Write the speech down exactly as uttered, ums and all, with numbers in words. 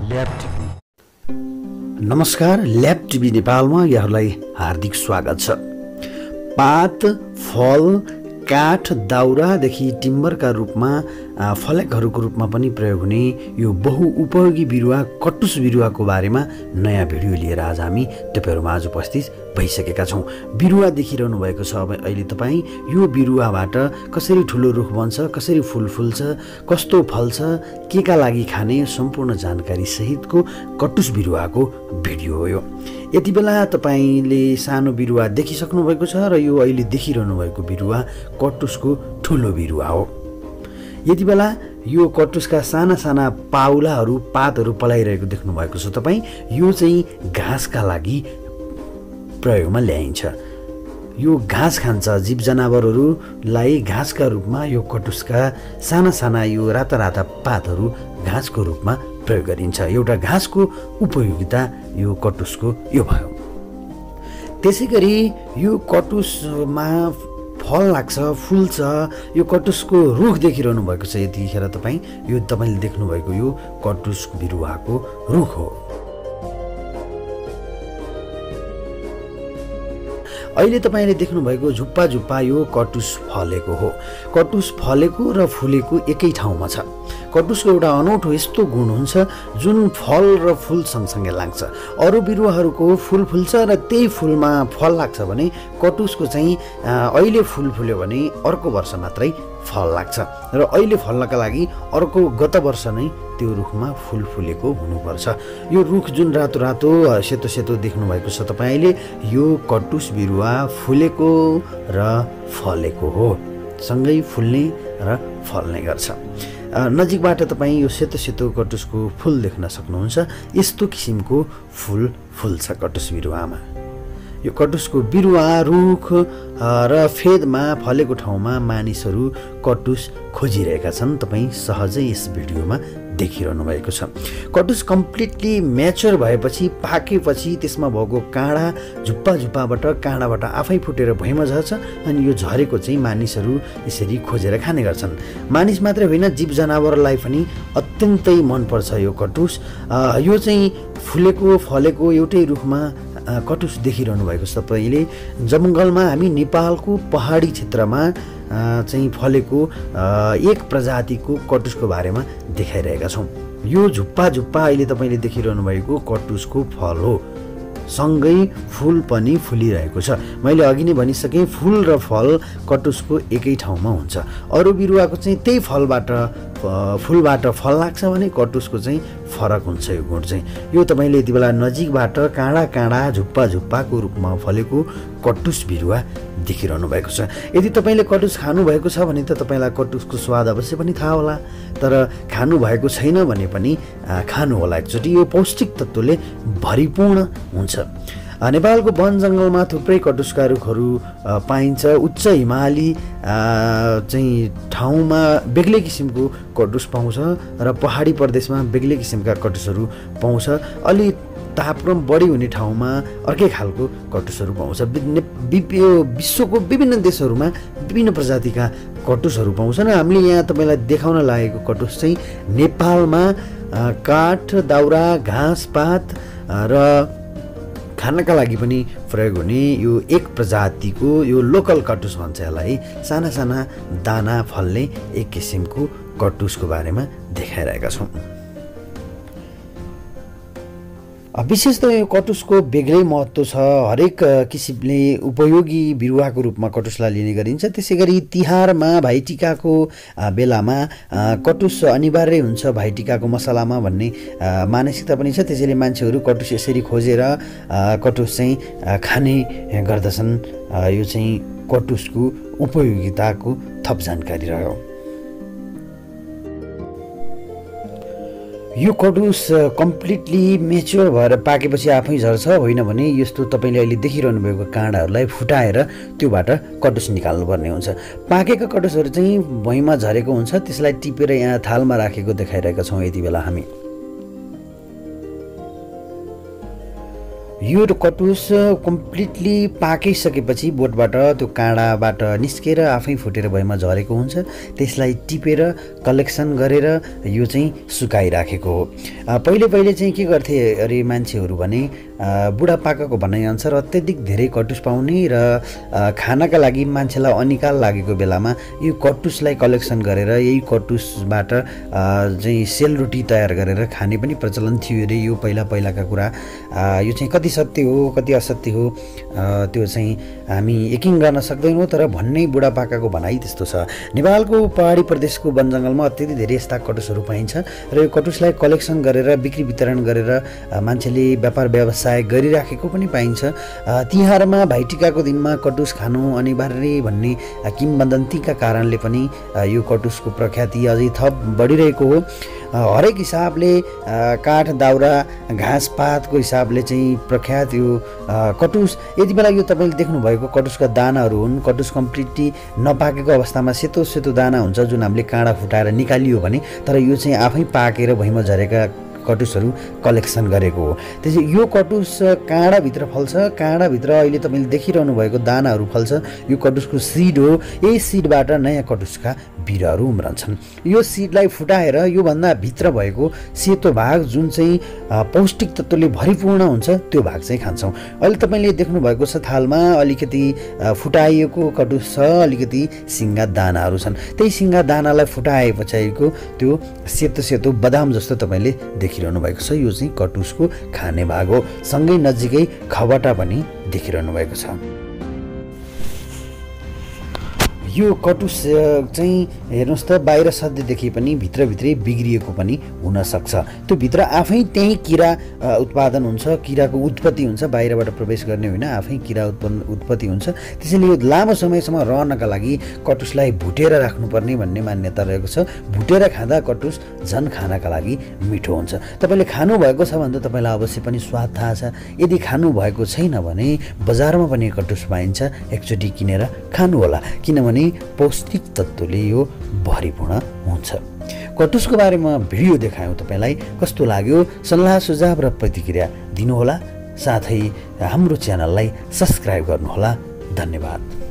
Lab TV. नमस्कार, lab TV नेपालमा यहाँहरूलाई हार्दिक स्वागत छ। पात, फल, काठ, दाउरादेखि टिम्बरका रूपमा फलेकहरूको रूपमा पनि प्रयोग हुने यो बहुउपयोगी बिरुवा कटुस बिरुवाको बारेमा नयाँ भिडियो लिएर आज हामी तपाईँहरूमा आज उपस्थित भइसकेका छौँ। बिरुवा देखिरहनु भएको छ अब अहिले तपाईँ। यो बिरुवाबाट कसरी ठुलो रुख बन्छ, कसरी फुल फुल्छ, कस्तो फल्छ, के का लागि खाने सम्पूर्ण जानकारी सहितको कटुस बिरुवाको भिडियो हो यो। यति बेला तपाईँले सानो बिरुवा देखिसक्नु भएको छ र यो अहिले देखिरहनु भएको बिरुवा कटुसको ठुलो बिरुवा हो। यति बेला यो कटुसका साना साना पाउलाहरू पातहरू पलाइरहेको देख्नु भएको छ तपाईँ। यो चाहिँ घाँसका लागि प्रयोगमा ल्याइन्छ। यो घाँस खान्छ, जीव जनावरहरूलाई घाँसका रूपमा यो कटुसका साना साना यो राता राता पातहरू घाँसको रूपमा प्रयोग गरिन्छ। एउटा घाँसको उपयोगिता यो कटुसको यो भयो। त्यसै गरी यो कटुसमा फल लाग्छ, फुल्छ। यो कटुसको रुख देखिरहनु भएको छ यतिखेर तपाईँ। यो तपाईँले देख्नुभएको यो कटुस बिरुवाको रुख हो। अहिले तपाईँले देख्नुभएको झुप्पा झुप्पा यो कटुस फलेको हो। कटुस फलेको र फुलेको एकै ठाउँमा छ। कटुसको एउटा अनौठो यस्तो गुण हुन्छ जुन फल र फुल सँगसँगै लाग्छ। अरू बिरुवाहरूको फुल फुल्छ र त्यही फुलमा फल लाग्छ भने कटुसको चाहिँ अहिले फुल फुल्यो भने अर्को वर्ष मात्रै फल लाग्छ र अहिले फल्नका लागि अर्को गत वर्ष नै त्यो रुखमा फुल फुलेको हुनुपर्छ। यो रुख जुन रातो रातो सेतो सेतो देख्नुभएको छ तपाईँले, यो कटुस बिरुवा फुलेको र फलेको हो। सँगै फुल्ने र फल्ने गर्छ। नजिकबाट तपाईँ यो सेतो सेतो कटुसको फुल देख्न सक्नुहुन्छ। यस्तो किसिमको फुल फुल्छ कटुस बिरुवामा। यो कटुसको बिरुवा, रुख र फेदमा फलेको ठाउँमा मानिसहरू कटुस खोजिरहेका छन्। तपाईँ सहजै यस भिडियोमा देखिरहनु भएको छ। कटुस कम्प्लिटली म्याच्योर भएपछि, पाकेपछि त्यसमा भएको काँडा झुप्पा झुप्पाबाट काँडाबाट आफै फुटेर भुइँमा झर्छ अनि यो झरेको चाहिँ मानिसहरू यसरी खोजेर खाने गर्छन्। मानिस मात्रै होइन, जीव जनावरलाई पनि अत्यन्तै मनपर्छ यो कटुस। यो चाहिँ फुलेको फलेको एउटै रुखमा कटुस देखिरहनु भएको छ तपाईँले। जङ्गलमा हामी नेपालको पहाडी क्षेत्रमा चाहिँ फलेको एक प्रजातिको कटुसको बारेमा देखाइरहेका छौँ। यो झुप्पा झुप्पा अहिले तपाईँले देखिरहनु भएको कटुसको फल हो। सँगै फुल पनि फुलिरहेको छ। मैले अघि नै भनिसकेँ, फुल र फल कटुसको एकै ठाउँमा हुन्छ। अरू बिरुवाको चाहिँ त्यही फलबाट फुलबाट फल लाग्छ भने कटुसको चाहिँ फरक हुन्छ यो गुण चाहिँ। यो तपाईँले यति बेला नजिकबाट काँडा काँडा झुप्पा झुप्पाको रूपमा फलेको कटुस बिरुवा देखिरहनु भएको छ। यदि तपाईँले कटुस खानुभएको छ भने त तपाईँलाई कटुसको स्वाद अवश्य पनि थाहा होला, तर खानुभएको छैन भने पनि खानु होला एकचोटि। यो पौष्टिक तत्त्वले भरिपूर्ण हुन्छ। नेपालको वन जङ्गलमा थुप्रै कटुसका रुखहरू पाइन्छ। उच्च हिमाली चाहिँ ठाउँमा बेग्लै किसिमको कटुस पाउँछ र पहाडी प्रदेशमा बेग्लै किसिमका कटुसहरू पाउँछ। अलि तापक्रम बढी हुने ठाउँमा अर्कै खालको कटुसहरू पाउँछ। विश्वको विभिन्न देशहरूमा विभिन्न प्रजातिका कटुसहरू पाउँछन्। हामीले यहाँ तपाईँलाई देखाउन लागेको कटुस चाहिँ नेपालमा काठ, दाउरा, घाँस पात र खानका लागि पनि प्रयोग हुने यो एक प्रजातिको यो लोकल कटुस भन्छ यसलाई। साना साना दाना फल्ने एक किसिमको कटुसको बारेमा देखाइरहेका छौँ। विशेष त यो कटुसको बेग्लै महत्त्व छ। हरेक किसिमले उपयोगी बिरुवाको रूपमा कटुसलाई लिने गरिन्छ। त्यसै गरी तिहारमा भाइटिकाको बेलामा कटुस अनिवार्य हुन्छ भाइटिकाको मसलामा भन्ने मानसिकता पनि छ। त्यसैले मान्छेहरू कटुस यसरी खोजेर कटुस चाहिँ खाने गर्दछन्। यो चाहिँ कटुसको उपयोगिताको थप जानकारी रह्यो। यो कटुस कम्प्लिटली मेच्योर भएर पाकेपछि आफै झर्छ, होइन भने यस्तो तपाईँले अहिले देखिरहनु भएको काँडाहरूलाई फुटाएर त्योबाट कटुस निकाल्नुपर्ने हुन्छ। पाकेका कटुसहरू चाहिँ भुइँमा झरेको हुन्छ, त्यसलाई टिपेर यहाँ थालमा राखेको देखाइरहेका छौँ यति बेला हामी। यो कटुस कम्प्लिटली पाकिसकेपछि बोटबाट त्यो काँडाबाट निस्केर आफै फुटेर भएमा झरेको हुन्छ। त्यसलाई टिपेर कलेक्सन गरेर यो चाहिँ सुकाइराखेको हो। पहिले पहिले चाहिँ के गर्थे अरे मान्छेहरू भने बुढापाकाको भनाइअनुसार अत्यधिक धेरै कटुस पाउने र खानाका लागि मान्छेलाई अनिकाल लागेको बेलामा यो कटुसलाई कलेक्सन गरेर यही कटुसबाट चाहिँ सेलरोटी तयार गरेर खाने पनि प्रचलन थियो अरे। यो पहिला पहिलाका कुरा, यो चाहिँ कति सत्य हो कति असत्य हो त्यो चाहिँ हामी यकिन गर्न सक्दैनौँ, तर भन्ने बुढापाकाको भनाइ त्यस्तो छ। नेपालको पहाडी प्रदेशको वन जङ्गलमा अत्यधिक धेरै यस्ता कटुसहरू पाइन्छ र यो कटुसलाई कलेक्सन गरेर बिक्री वितरण गरेर मान्छेले व्यापार व्यवसाय गरिराखेको पनि पाइन्छ। तिहारमा भाइटिकाको दिनमा कटुस खानु अनिवार्य भन्ने किंवदन्तीका कारणले पनि यो कटुसको प्रख्याति अझै थप बढिरहेको हो। हरेक हिसाबले काठ दाउरा घाँसपातको हिसाबले चाहिँ प्रख्यात यो कटुस। यति बेला यो तपाईँले देख्नुभएको कटुसका दानाहरू हुन्। कटुस कम्प्लिटली नपाकेको अवस्थामा सेतो सेतो दाना हुन्छ जुन हामीले काँडा फुटाएर निकालियो भने, तर यो चाहिँ आफै पाकेर भुइँमा झरेका कटुसहरू कलेक्सन गरेको हो। त्यसै यो कटुस काँडाभित्र फल्छ। काँडाभित्र अहिले तपाईँले देखिरहनु भएको दानाहरू फल्छ। यो कटुसको सिड हो। यही सिडबाट नयाँ कटुसका बिरुवाहरू उम्रन्छन्। यो सिडलाई फुटाएर योभन्दा भित्र भएको सेतो भाग जुन चाहिँ पौष्टिक तत्त्वले भरिपूर्ण हुन्छ त्यो भाग चाहिँ खान्छौँ। अहिले तपाईँले देख्नुभएको छ थालमा अलिकति फुटाइएको कटुस छ, अलिकति सिङ्गा दानाहरू छन्। त्यही सिङ्गा दानालाई फुटाए पछाडिको त्यो सेतो सेतो बदाम जस्तो तपाईँले देखिरहनु भएको छ। यो चाहिँ कटुसको खाने भाग हो। सँगै नजिकै खबटा पनि देखिरहनु भएको छ। यो कटुस चाहिँ हेर्नुहोस् त बाहिर सधैँ देखिए पनि भित्रभित्रै बिग्रिएको पनि हुनसक्छ। त्यो भित्र आफै त्यही किरा उत्पादन हुन्छ, किराको उत्पत्ति हुन्छ। बाहिरबाट प्रवेश गर्ने होइन, आफै किरा उत्पन्न उत्पत्ति हुन्छ। त्यसैले यो लामो समयसम्म रहनका लागि कटुसलाई भुटेर राख्नुपर्ने भन्ने मान्यता रहेको छ। भुटेर खाँदा कटुस झन् खानका लागि मिठो हुन्छ। तपाईँले खानुभएको छ भने त तपाईँलाई अवश्य पनि स्वाद थाहा छ। यदि खानुभएको छैन भने बजारमा पनि कटुस पाइन्छ, एकचोटि किनेर खानुहोला, किनभने पौष्टिक तत्त्वले यो भरिपूर्ण हुन्छ। कटुसको बारेमा भिडियो देखायौँ तपाईँलाई, कस्तो लाग्यो सल्लाह सुझाव र प्रतिक्रिया दिनुहोला। साथै हाम्रो च्यानललाई सब्स्क्राइब गर्नुहोला। धन्यवाद।